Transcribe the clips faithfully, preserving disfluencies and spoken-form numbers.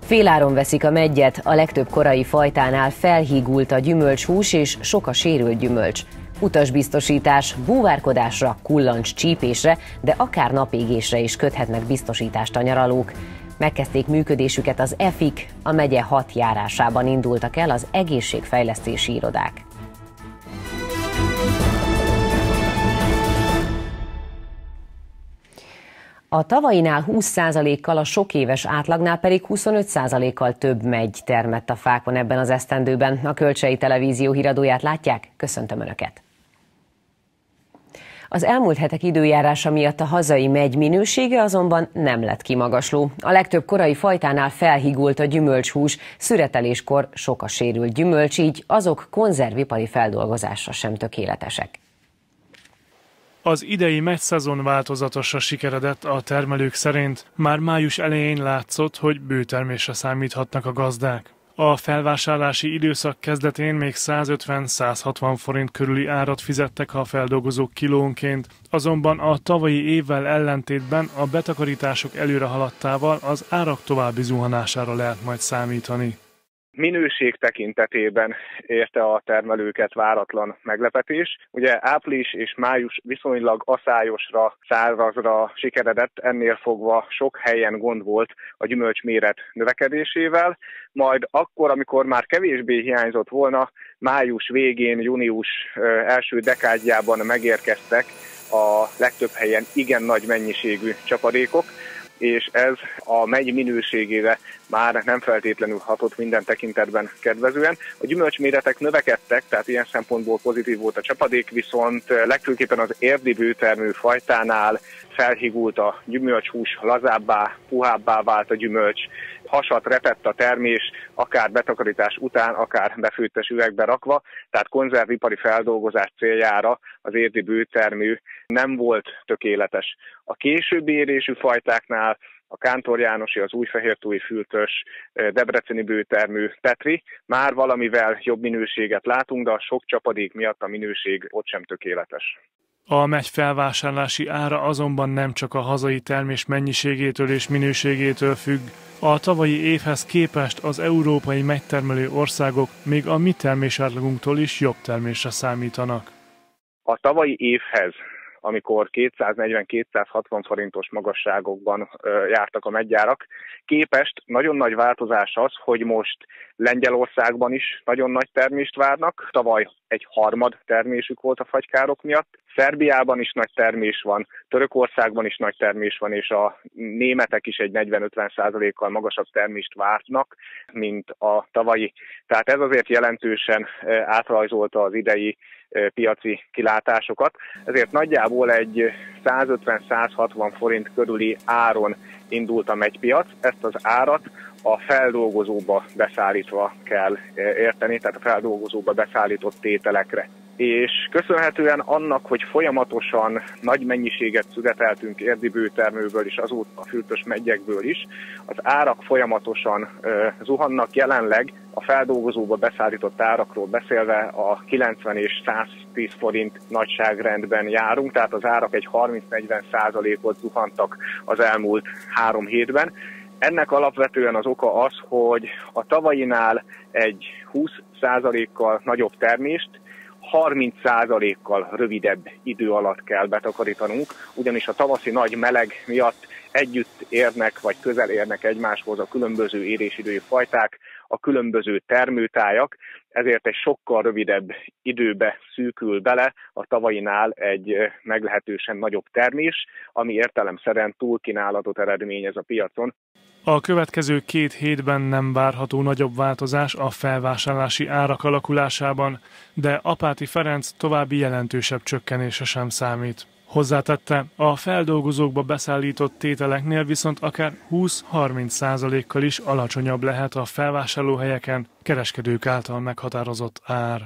Féláron veszik a meggyet, a legtöbb korai fajtánál felhígult a gyümölcshús és sok a sérült gyümölcs. Utasbiztosítás, búvárkodásra, kullancs csípésre, de akár napégésre is köthetnek biztosítást a nyaralók. Megkezdték működésüket az e fik, a megye hat járásában indultak el az egészségfejlesztési irodák. A tavainál húsz százalékkal, a sok éves átlagnál pedig huszonöt százalékkal több megy termett a fákon ebben az esztendőben. A Kölcsei Televízió híradóját látják, köszöntöm Önöket! Az elmúlt hetek időjárása miatt a hazai megy minősége azonban nem lett kimagasló. A legtöbb korai fajtánál felhígult a gyümölcshús, szüreteléskor sok a sérült gyümölcs, így azok konzervipari feldolgozásra sem tökéletesek. Az idei meggyszezon változatosra sikeredett a termelők szerint. Már május elején látszott, hogy bőtermésre számíthatnak a gazdák. A felvásárlási időszak kezdetén még százötven-százhatvan forint körüli árat fizettek a feldolgozók kilónként, azonban a tavalyi évvel ellentétben a betakarítások előre haladtával az árak további zuhanására lehet majd számítani. Minőség tekintetében érte a termelőket váratlan meglepetés. Ugye április és május viszonylag aszályosra, szárazra sikeredett, ennél fogva sok helyen gond volt a gyümölcsméret növekedésével, majd akkor, amikor már kevésbé hiányzott volna, május végén, június első dekádjában megérkeztek a legtöbb helyen igen nagy mennyiségű csapadékok, és ez a megy minőségére már nem feltétlenül hatott minden tekintetben kedvezően. A gyümölcsméretek növekedtek, tehát ilyen szempontból pozitív volt a csapadék, viszont legfőképpen az érdi bőtermű fajtánál felhígult a gyümölcshús, lazábbá, puhábbá vált a gyümölcs, hasat repett a termés, akár betakarítás után, akár befőttes üvegbe rakva, tehát konzervipari feldolgozás céljára az érdi bőtermű nem volt tökéletes. A későbbi érésű fajtáknál a Kántor Jánosi, az újfehértói fültös, debreceni bőtermű Petri már valamivel jobb minőséget látunk, de a sok csapadék miatt a minőség ott sem tökéletes. A meggy felvásárlási ára azonban nem csak a hazai termés mennyiségétől és minőségétől függ. A tavalyi évhez képest az európai megytermelő országok még a mi termésátlagunktól is jobb termésre számítanak. A tavalyi évhez, amikor kétszáznegyven-kétszázhatvan forintos magasságokban jártak a meggyárak, képest nagyon nagy változás az, hogy most Lengyelországban is nagyon nagy termést várnak. Tavaly egy harmad termésük volt a fagykárok miatt. Szerbiában is nagy termés van, Törökországban is nagy termés van, és a németek is egy negyven-ötven százalékkal magasabb termést várnak, mint a tavalyi. Tehát ez azért jelentősen átrajzolta az idei piaci kilátásokat. Ezért nagyjából egy százötven-százhatvan forint körüli áron indult a megypiac. Ezt az árat a feldolgozóba beszállítva kell érteni, tehát a feldolgozóba beszállított tételekre. És köszönhetően annak, hogy folyamatosan nagy mennyiséget szüreteltünk érdi bőtermőből és azóta a fültös meggyekből is, az árak folyamatosan ö, zuhannak. Jelenleg a feldolgozóba beszállított árakról beszélve a kilencven és száztíz forint nagyságrendben járunk, tehát az árak egy harminc-negyven százalékot zuhantak az elmúlt három hétben. Ennek alapvetően az oka az, hogy a tavainál egy húsz százalékkal nagyobb termést harminc százalékkal rövidebb idő alatt kell betakarítanunk, ugyanis a tavaszi nagy meleg miatt együtt érnek, vagy közel érnek egymáshoz a különböző érésidői fajták, a különböző termőtájak, ezért egy sokkal rövidebb időbe szűkül bele a tavainál egy meglehetősen nagyobb termés, ami értelemszerűen túlkínálatot eredményez a piacon. A következő két hétben nem várható nagyobb változás a felvásárlási árak alakulásában, de Apáti Ferenc további jelentősebb csökkenése sem számít. Hozzátette, a feldolgozókba beszállított tételeknél viszont akár húsz-harminc százalékkal is alacsonyabb lehet a felvásárlóhelyeken kereskedők által meghatározott ár.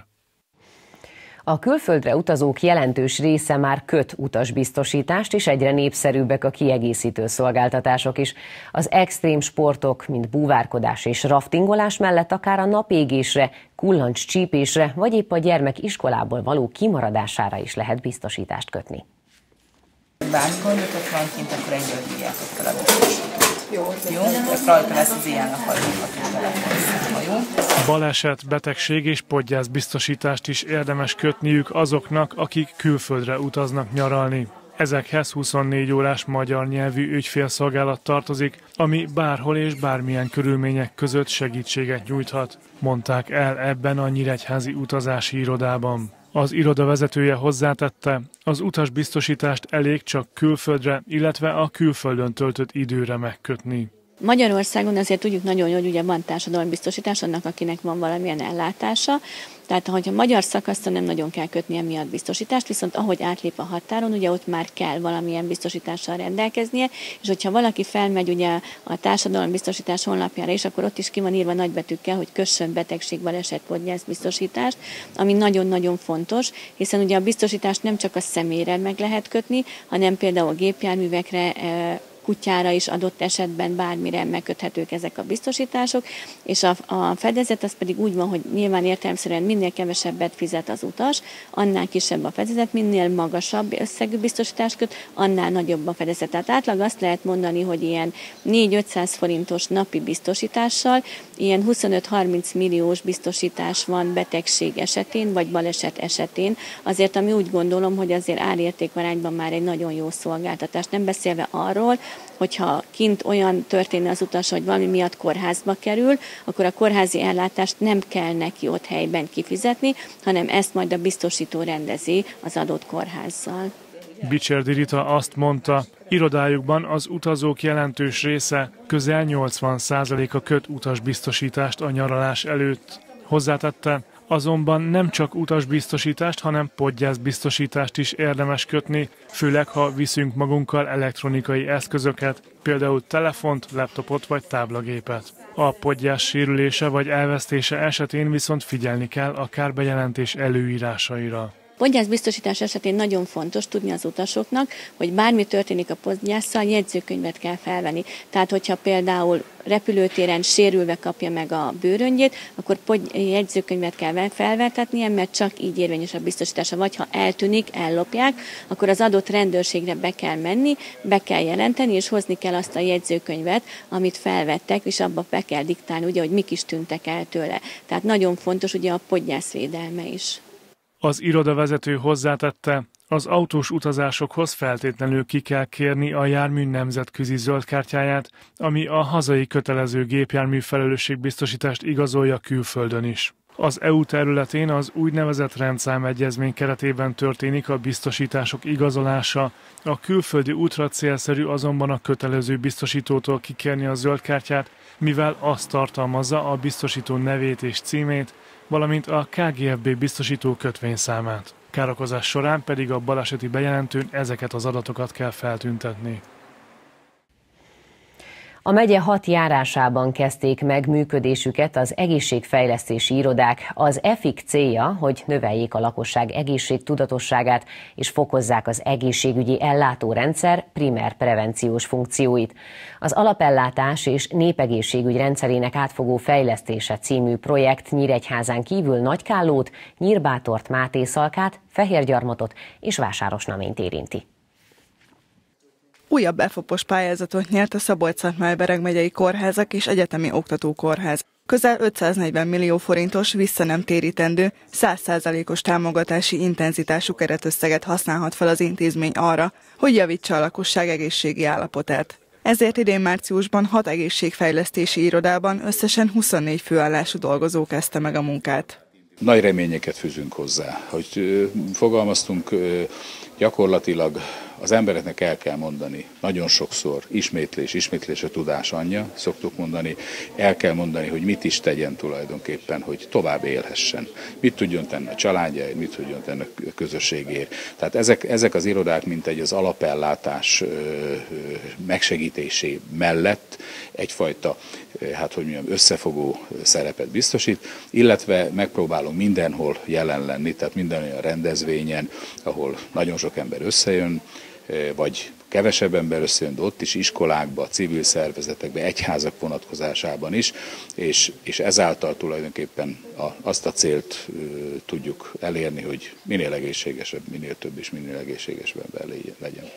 A külföldre utazók jelentős része már köt utasbiztosítást, és egyre népszerűbbek a kiegészítő szolgáltatások is. Az extrém sportok, mint búvárkodás és raftingolás mellett akár a napégésre, kullancs csípésre, vagy épp a gyermek iskolából való kimaradására is lehet biztosítást kötni. Bármi gondotok van kint, akkor engedélyetek fel a biztosítást. Jó, jó, rajta lesz az ilyen jó. Baleset, betegség és podgyászbiztosítást is érdemes kötniük azoknak, akik külföldre utaznak nyaralni. Ezekhez huszonnégy órás magyar nyelvű ügyfélszolgálat tartozik, ami bárhol és bármilyen körülmények között segítséget nyújthat, mondták el ebben a nyíregyházi utazási irodában. Az iroda vezetője hozzátette, az utasbiztosítást elég csak külföldre, illetve a külföldön töltött időre megkötni. Magyarországon azért tudjuk nagyon jó, hogy ugye van társadalombiztosítás annak, akinek van valamilyen ellátása, tehát hogyha magyar szakaszon nem nagyon kell kötnie miatt biztosítást, viszont ahogy átlép a határon, ugye ott már kell valamilyen biztosítással rendelkeznie, és hogyha valaki felmegy ugye a társadalombiztosítás honlapjára, és akkor ott is ki van írva nagybetűkkel, hogy kössön betegség, baleset, podgyászbiztosítást, ami nagyon-nagyon fontos, hiszen ugye a biztosítást nem csak a személyre meg lehet kötni, hanem például a gépjárművekre, kutyára is adott esetben bármire megköthetők ezek a biztosítások, és a, a fedezet az pedig úgy van, hogy nyilván értelemszerűen minél kevesebbet fizet az utas, annál kisebb a fedezet, minél magasabb összegű biztosítást köt, annál nagyobb a fedezet. Tehát átlag azt lehet mondani, hogy ilyen négy-ötszáz forintos napi biztosítással ilyen huszonöt-harminc milliós biztosítás van betegség esetén, vagy baleset esetén, azért ami úgy gondolom, hogy azért árértékarányban már egy nagyon jó szolgáltatás. Nem beszélve arról, hogyha kint olyan történne az utas, hogy valami miatt kórházba kerül, akkor a kórházi ellátást nem kell neki ott helyben kifizetni, hanem ezt majd a biztosító rendezi az adott kórházzal. Bicserdi Rita azt mondta, irodájukban az utazók jelentős része, közel nyolcvan százaléka köt utasbiztosítást a nyaralás előtt. Hozzátette, azonban nem csak utasbiztosítást, hanem podgyászbiztosítást is érdemes kötni, főleg ha viszünk magunkkal elektronikai eszközöket, például telefont, laptopot vagy táblagépet. A podgyász sérülése vagy elvesztése esetén viszont figyelni kell a kárbejelentés előírásaira. Podgyászbiztosítás esetén nagyon fontos tudni az utasoknak, hogy bármi történik a podgyásszal, jegyzőkönyvet kell felvenni. Tehát, hogyha például repülőtéren sérülve kapja meg a bőröngyét, akkor jegyzőkönyvet kell felvetetnie, mert csak így érvényes a biztosítása. Vagy ha eltűnik, ellopják, akkor az adott rendőrségre be kell menni, be kell jelenteni, és hozni kell azt a jegyzőkönyvet, amit felvettek, és abba be kell diktálni, ugye, hogy mik is tűntek el tőle. Tehát nagyon fontos ugye a podgyászvédelme is. Az irodavezető hozzátette, az autós utazásokhoz feltétlenül ki kell kérni a jármű nemzetközi zöldkártyáját, ami a hazai kötelező gépjármű felelősségbiztosítást igazolja külföldön is. Az é u területén az úgynevezett rendszámegyezmény keretében történik a biztosítások igazolása, a külföldi útra célszerű azonban a kötelező biztosítótól kikérni a zöldkártyát, mivel azt tartalmazza a biztosító nevét és címét, valamint a ká gé ef bé biztosító kötvényszámát. Károkozás során pedig a baleseti bejelentőn ezeket az adatokat kell feltüntetni. A megye hat járásában kezdték meg működésüket az egészségfejlesztési irodák. Az e f i k célja, hogy növeljék a lakosság egészségtudatosságát és fokozzák az egészségügyi ellátórendszer primer prevenciós funkcióit. Az alapellátás és népegészségügy rendszerének átfogó fejlesztése című projekt Nyíregyházán kívül Nagykállót, Nyírbátort, Mátészalkát, Fehérgyarmatot és Vásárosnaményt érinti. Újabb F O P-os pályázatot nyert a Szabolcs-Szatmár-Bereg megyei kórházak és egyetemi oktatókórház. Közel ötszáznegyven millió forintos vissza nem térítendő, száz százalékos támogatási intenzitású keretösszeget használhat fel az intézmény arra, hogy javítsa a lakosság egészségi állapotát. Ezért idén márciusban hat egészségfejlesztési irodában összesen huszonnégy főállású dolgozó kezdte meg a munkát. Nagy reményeket fűzünk hozzá, hogy fogalmaztunk, gyakorlatilag az embereknek el kell mondani, nagyon sokszor ismétlés, ismétlés a tudás anyja, szoktuk mondani, el kell mondani, hogy mit is tegyen tulajdonképpen, hogy tovább élhessen. Mit tudjon tenni a családjáért, mit tudjon tenni a közösségért. Tehát ezek, ezek az irodák, mint egy az alapellátás megsegítésé mellett egyfajta, hát hogy mondjam, összefogó szerepet biztosít, illetve megpróbálunk mindenhol jelen lenni, tehát minden olyan rendezvényen, ahol nagyon sok ember összejön, vagy kevesebb ember összejön, de ott is iskolákba, civil szervezetekbe, egyházak vonatkozásában is, és, és ezáltal tulajdonképpen a, azt a célt ö, tudjuk elérni, hogy minél egészségesebb, minél több és minél egészségesebb ember legyen.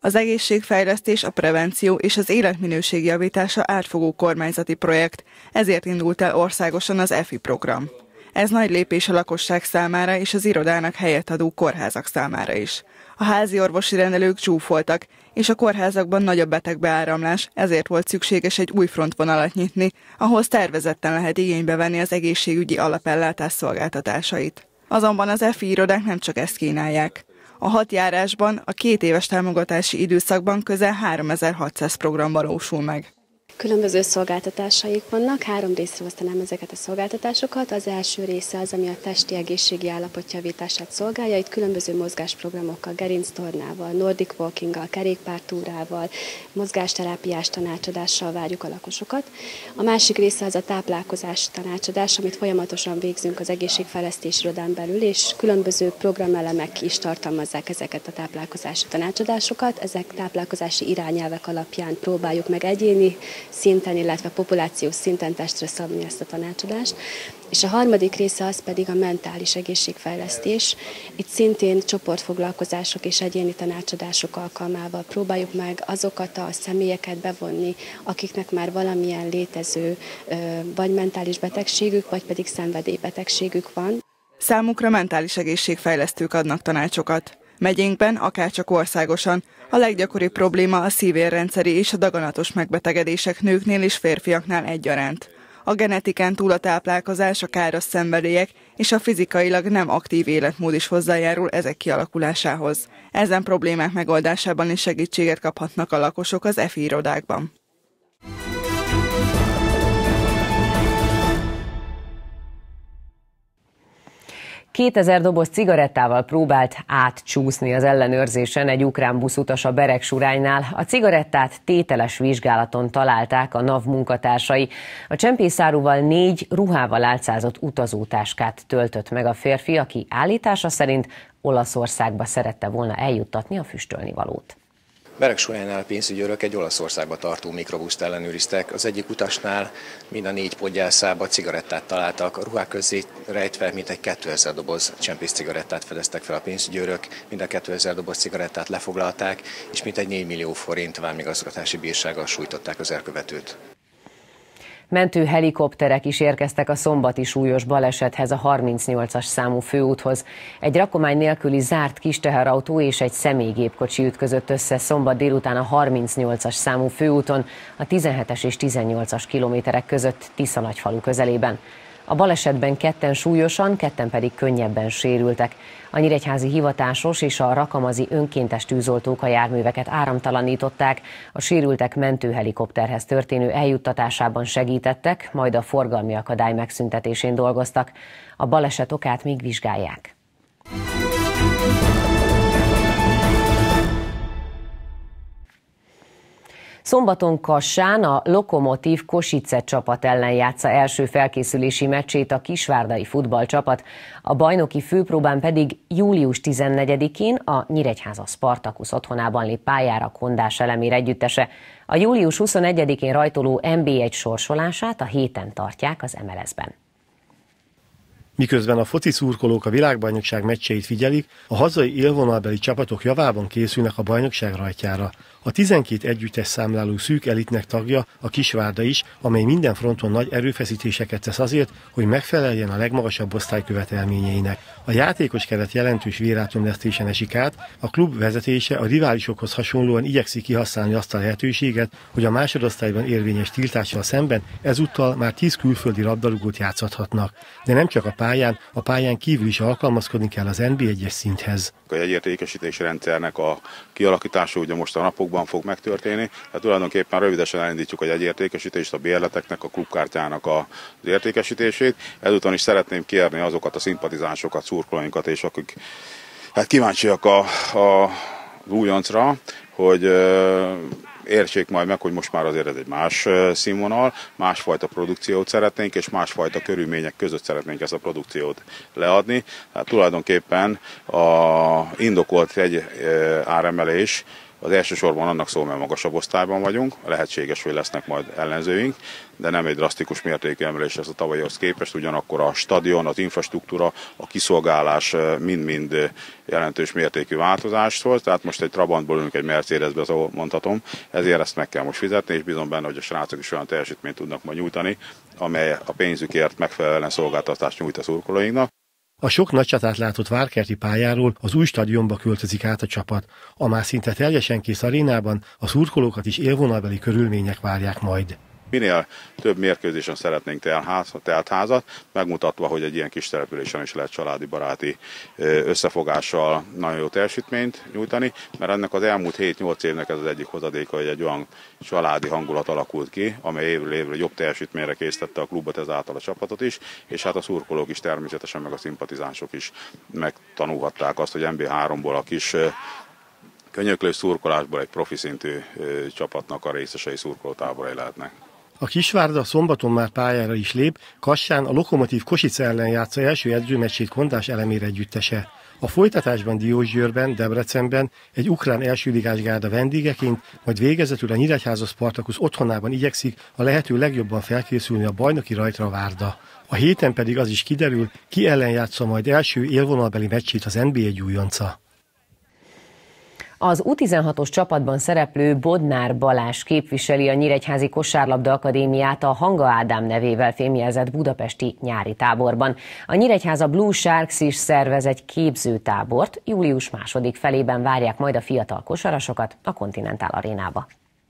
Az egészségfejlesztés, a prevenció és az életminőség javítása átfogó kormányzati projekt, ezért indult el országosan az e f i program. Ez nagy lépés a lakosság számára és az irodának helyet adó kórházak számára is. A házi orvosi rendelők zsúfoltak, és a kórházakban nagy a betegbeáramlás, ezért volt szükséges egy új frontvonalat nyitni, ahhoz tervezetten lehet igénybe venni az egészségügyi alapellátás szolgáltatásait. Azonban az e f i irodák nem csak ezt kínálják. A hat járásban, a két éves támogatási időszakban közel háromezer-hatszáz program valósul meg. Különböző szolgáltatásaik vannak, három részre osztanám ezeket a szolgáltatásokat. Az első része az, ami a testi egészségi állapot javítását szolgálja. Itt különböző mozgásprogramokkal, gerinctornával, nordic walkinggal, kerékpártúrával, mozgásterápiás tanácsadással várjuk a lakosokat. A másik része az a táplálkozás tanácsadás, amit folyamatosan végzünk az egészségfejlesztés irodán belül, és különböző programelemek is tartalmazzák ezeket a táplálkozási tanácsadásokat. Ezek táplálkozási irányelvek alapján próbáljuk meg egyéni szinten, illetve populációs szinten testre szabni ezt a tanácsadást. És a harmadik része az pedig a mentális egészségfejlesztés. Itt szintén csoportfoglalkozások és egyéni tanácsadások alkalmával próbáljuk meg azokat a személyeket bevonni, akiknek már valamilyen létező vagy mentális betegségük, vagy pedig szenvedélybetegségük van. Számukra mentális egészségfejlesztők adnak tanácsokat. Megyénkben, akárcsak országosan, a leggyakoribb probléma a szívérrendszeri és a daganatos megbetegedések nőknél és férfiaknál egyaránt. A genetikán túl a táplálkozás, a káros szenvedélyek és a fizikailag nem aktív életmód is hozzájárul ezek kialakulásához. Ezen problémák megoldásában is segítséget kaphatnak a lakosok az e f i irodákban. kétezer doboz cigarettával próbált átcsúszni az ellenőrzésen egy ukrán buszutas a Beregsuránynál. A cigarettát tételes vizsgálaton találták a NAV munkatársai. A csempészáruval négy ruhával álcázott utazótáskát töltött meg a férfi, aki állítása szerint Olaszországba szerette volna eljuttatni a füstölnivalót. Beregsuránynál pénzügyőrök egy Olaszországba tartó mikrobuszt ellenőriztek. Az egyik utasnál mind a négy podgyászába cigarettát találtak, a ruhák közé rejtve mintegy kétezer doboz csempész cigarettát fedeztek fel a pénzügyőrök, mind a kétezer doboz cigarettát lefoglalták, és mintegy négy millió forint vámigazgatási bírsággal sújtották az elkövetőt. Mentő helikopterek is érkeztek a szombati súlyos balesethez a harmincnyolcas számú főúthoz. Egy rakomány nélküli zárt kis teherautó és egy személygépkocsi ütközött össze szombat délután a harmincnyolcas számú főúton, a tizenhetes és tizennyolcas kilométerek között Tiszanagyfalu közelében. A balesetben ketten súlyosan, ketten pedig könnyebben sérültek. A nyíregyházi hivatásos és a rakamazi önkéntes tűzoltók a járműveket áramtalanították, a sérültek mentőhelikopterhez történő eljuttatásában segítettek, majd a forgalmi akadály megszüntetésén dolgoztak. A baleset okát még vizsgálják. Szombaton Kassán a Lokomotív Kosice csapat ellen játsza első felkészülési meccsét a kisvárdai futballcsapat, a bajnoki főpróbán pedig július tizennegyedikén a Nyíregyháza Spartacus otthonában lép pályára Kondás Elemér együttese. A július huszonegyedikén rajtoló en bé egy sorsolását a héten tartják az em el es-ben. Miközben a foci szurkolók a világbajnokság meccseit figyelik, a hazai élvonalbeli csapatok javában készülnek a bajnokság rajtjára. A tizenkét együttes számláló szűk elitnek tagja a Kisvárda is, amely minden fronton nagy erőfeszítéseket tesz azért, hogy megfeleljen a legmagasabb osztály követelményeinek. A játékos keret jelentős vérátömlesztésen esik át, a klub vezetése a riválisokhoz hasonlóan igyekszik kihasználni azt a lehetőséget, hogy a másodosztályban érvényes tiltással szemben ezúttal már tíz külföldi labdarúgót játszhatnak. De nem csak a pályán, a pályán kívül is alkalmazkodni kell az en bé egyes szinthez. A jegyértékesítési rendszernek a kialakítása ugye most a napokban fog megtörténni, tehát tulajdonképpen rövidesen elindítjuk a jegyértékesítést, a bérleteknek, a klubkártyának az értékesítését. Ezután is szeretném kérni azokat a szimpatizánsokat, szurkolóinkat, és akik hát kíváncsiak a, a, az újoncra, hogy értsék majd meg, hogy most már azért ez egy más színvonal, másfajta produkciót szeretnénk, és másfajta körülmények között szeretnénk ezt a produkciót leadni. Tehát tulajdonképpen a indokolt egy áremelés Az elsősorban annak szól, mert magasabb osztályban vagyunk, lehetséges, hogy lesznek majd ellenzőink, de nem egy drasztikus mértékű emelés ez a tavalyhoz képest, ugyanakkor a stadion, az infrastruktúra, a kiszolgálás mind-mind jelentős mértékű változást hoz, tehát most egy Trabantból ülünk egy Mercedesbe, az ahol mondhatom, ezért ezt meg kell most fizetni, és bízom benne, hogy a srácok is olyan teljesítményt tudnak majd nyújtani, amely a pénzükért megfelelően szolgáltatást nyújt a szurkolóinknak. A sok nagy csatát látott várkerti pályáról az új stadionba költözik át a csapat. A már szinte teljesen kész arénában a szurkolókat is élvonalbeli körülmények várják majd. Minél több mérkőzésen szeretnénk teltházat, megmutatva, hogy egy ilyen kis településen is lehet családi baráti összefogással nagyon jó teljesítményt nyújtani, mert ennek az elmúlt hét-nyolc évnek ez az egyik hozadéka, hogy egy olyan családi hangulat alakult ki, amely évről évre jobb teljesítményre késztette a klubot, ezáltal a csapatot is, és hát a szurkolók is természetesen, meg a szimpatizánsok is megtanulhatták azt, hogy em bé háromból a kis könyöklős szurkolásból egy profi szintű csapatnak a részesei, szurkolótáborai lehetnek. A Kisvárda szombaton már pályára is lép, Kassán a Lokomotív Kosice ellen játsza első edzőmeccsét Kondás Elemér együttese. A folytatásban Diósgyőrben, Debrecenben egy ukrán elsőligás gárda vendégeként, majd végezetül a Nyíregyháza Spartakusz otthonában igyekszik a lehető legjobban felkészülni a bajnoki rajtra Várda. A héten pedig az is kiderül, ki ellen játsza majd első élvonalbeli meccsét az en bé egy újonca. Az U tizenhatos csapatban szereplő Bodnár Balázs képviseli a Nyíregyházi Kosárlabda Akadémiát a Hanga Ádám nevével fémjelzett budapesti nyári táborban. A Nyíregyháza Blue Sharks is szervez egy képzőtábort, július második felében várják majd a fiatal kosarasokat a Continental Arénába.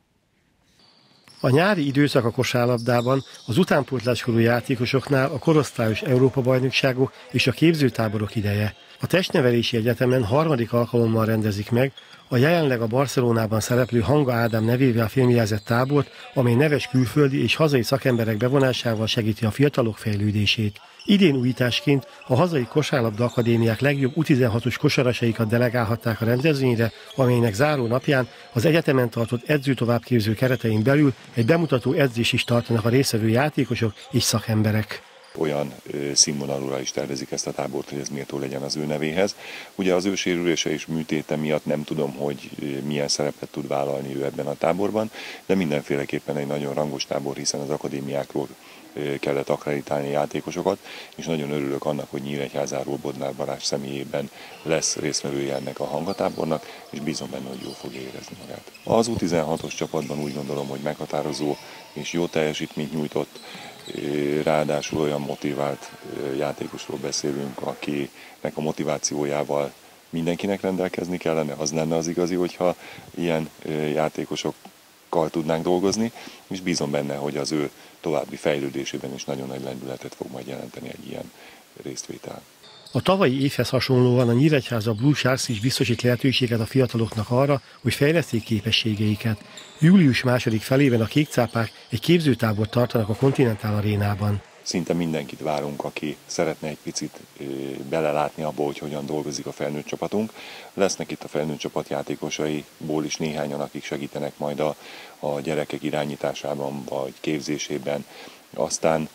A nyári időszak a kosárlabdában az utánpótláskorú játékosoknál a korosztályos Európa-bajnokságok és a képzőtáborok ideje. A Testnevelési Egyetemen harmadik alkalommal rendezik meg a jelenleg a Barcelonában szereplő Hanga Ádám nevével fémjelzett tábort, amely neves külföldi és hazai szakemberek bevonásával segíti a fiatalok fejlődését. Idén újításként a hazai kosárlabda akadémiák legjobb U tizenhatos kosarasaikat delegálhatták a rendezvényre, amelynek záró napján az egyetemen tartott edzőtovábbképző keretein belül egy bemutató edzés is tartanak a résztvevő játékosok és szakemberek. Olyan színvonalúra is tervezik ezt a tábort, hogy ez méltó legyen az ő nevéhez. Ugye az ő sérülése és műtéte miatt nem tudom, hogy milyen szerepet tud vállalni ő ebben a táborban, de mindenféleképpen egy nagyon rangos tábor, hiszen az akadémiákról kellett akkreditálni játékosokat, és nagyon örülök annak, hogy Nyíregyházáról Bodnár Balázs személyében lesz résztvevője ennek a hangatábornak, és bízom benne, hogy jól fogja érezni magát. Az U tizenhatos csapatban úgy gondolom, hogy meghatározó és jó teljesítményt nyújtott, ráadásul olyan motivált játékosról beszélünk, akinek a motivációjával mindenkinek rendelkezni kellene, az lenne az igazi, hogyha ilyen játékosokkal tudnánk dolgozni, és bízom benne, hogy az ő további fejlődésében is nagyon nagy lendületet fog majd jelenteni egy ilyen résztvétel. A tavalyi évhez hasonlóan a Nyíregyháza Blue Sharks is biztosít lehetőséget a fiataloknak arra, hogy fejleszték képességeiket. Július második felében a kékcápák egy képzőtábort tartanak a Continental Arénában. Szinte mindenkit várunk, aki szeretne egy picit belelátni abba, hogy hogyan dolgozik a felnőtt csapatunk. Lesznek itt a felnőtt csapat játékosaiból is néhányan, akik segítenek majd a, a gyerekek irányításában vagy képzésében. Aztán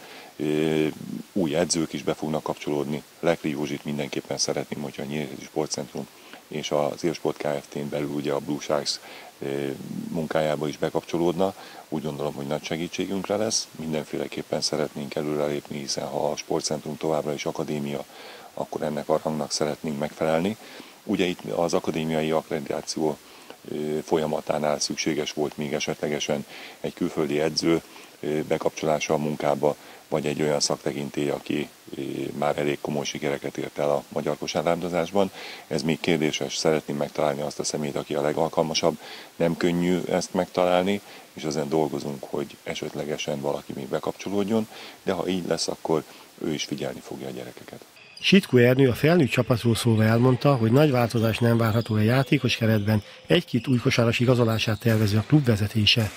új edzők is be fognak kapcsolódni. Lekri Józsit mindenképpen szeretném, hogyha a Nyíregyházi Sportcentrum és az Élsport Kft-n belül ugye a Blue Sharks munkájába is bekapcsolódna. Úgy gondolom, hogy nagy segítségünkre lesz. Mindenféleképpen szeretnénk előrelépni, hiszen ha a sportcentrum továbbra is akadémia, akkor ennek a rangnak szeretnénk megfelelni. Ugye itt az akadémiai akkreditáció folyamatánál szükséges volt még esetlegesen egy külföldi edző bekapcsolása a munkába, vagy egy olyan szaktekintély, aki már elég komoly sikereket ért el a magyar kosárlabdázásban. Ez még kérdéses, szeretném megtalálni azt a személyt, aki a legalkalmasabb. Nem könnyű ezt megtalálni, és ezen dolgozunk, hogy esetlegesen valaki még bekapcsolódjon, de ha így lesz, akkor ő is figyelni fogja a gyerekeket. Sitkó Ernő a felnőtt csapatról szólva elmondta, hogy nagy változás nem várható a játékos keretben, egy-két új kosáras igazolását tervezi a klub vezetése.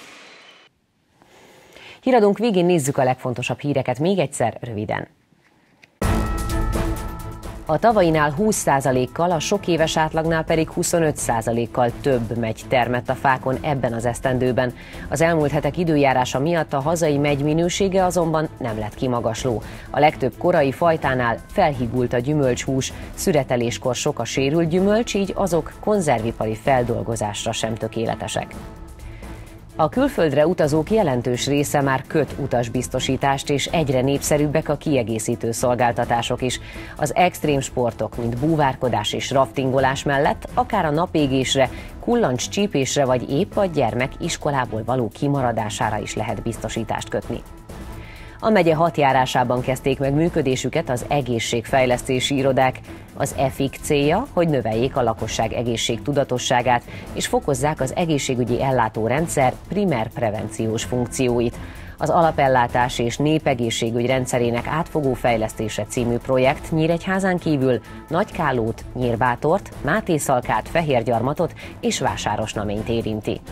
Híradónk végén nézzük a legfontosabb híreket még egyszer röviden. A tavainál húsz százalékkal, a sok éves átlagnál pedig huszonöt százalékkal több megy termett a fákon ebben az esztendőben. Az elmúlt hetek időjárása miatt a hazai megy minősége azonban nem lett kimagasló. A legtöbb korai fajtánál felhigult a gyümölcshús, szüreteléskor sok a sérült gyümölcs, így azok konzervipari feldolgozásra sem tökéletesek. A külföldre utazók jelentős része már köt utasbiztosítást, és egyre népszerűbbek a kiegészítő szolgáltatások is. Az extrém sportok, mint búvárkodás és raftingolás mellett akár a napégésre, kullancscsípésre vagy épp a gyermek iskolából való kimaradására is lehet biztosítást kötni. A megye hat járásában kezdték meg működésüket az egészségfejlesztési irodák. Az e fik célja, hogy növeljék a lakosság egészségtudatosságát és fokozzák az egészségügyi ellátórendszer primer prevenciós funkcióit. Az alapellátás és népegészségügy rendszerének átfogó fejlesztése című projekt Nyíregyházán kívül Nagykállót, Nyírbátort, Mátészalkát, Fehérgyarmatot és Vásárosnaményt érinti.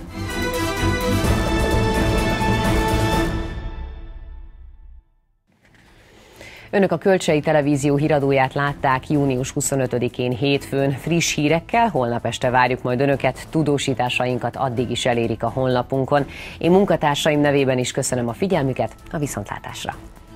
Önök a Kölcsei Televízió híradóját látták június huszonötödikén hétfőn friss hírekkel, holnap este várjuk majd Önöket, tudósításainkat addig is elérik a honlapunkon. Én munkatársaim nevében is köszönöm a figyelmüket, a viszontlátásra!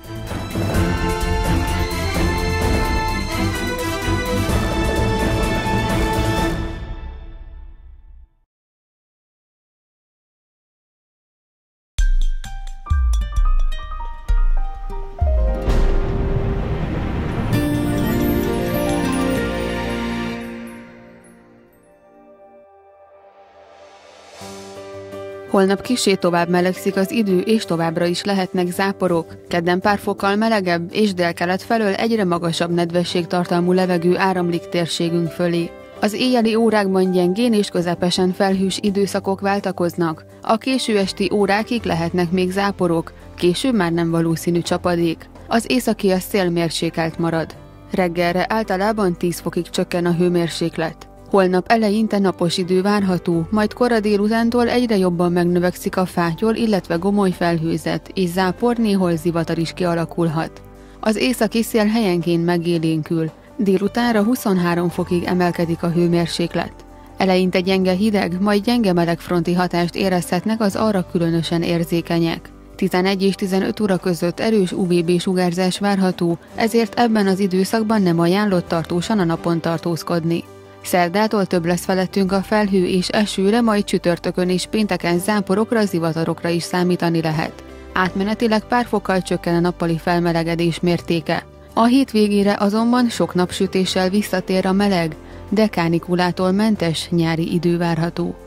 Holnap kissé tovább melegszik az idő, és továbbra is lehetnek záporok. Kedden pár fokkal melegebb, és délkelet felől egyre magasabb nedvességtartalmú levegő áramlik térségünk fölé. Az éjjeli órákban gyengén és közepesen felhős időszakok váltakoznak. A késő esti órákig lehetnek még záporok, később már nem valószínű csapadék. Az északi szél mérsékelt marad. Reggelre általában tíz fokig csökken a hőmérséklet. Holnap eleinte napos idő várható, majd kora délutántól egyre jobban megnövekszik a fátyol, illetve gomoly felhőzet, és zápor, néhol zivatar is kialakulhat. Az északi szél helyenként megélénkül, délutánra huszonhárom fokig emelkedik a hőmérséklet. Eleinte gyenge hideg, majd gyenge melegfronti hatást érezhetnek az arra különösen érzékenyek. tizenegy és tizenöt óra között erős u vé bé sugárzás várható, ezért ebben az időszakban nem ajánlott tartósan a napon tartózkodni. Szerdától több lesz felettünk a felhő és esőre, majd csütörtökön és pénteken záporokra, zivatarokra is számítani lehet. Átmenetileg pár fokkal csökken a nappali felmelegedés mértéke. A hétvégére azonban sok napsütéssel visszatér a meleg, de kánikulától mentes nyári idő várható.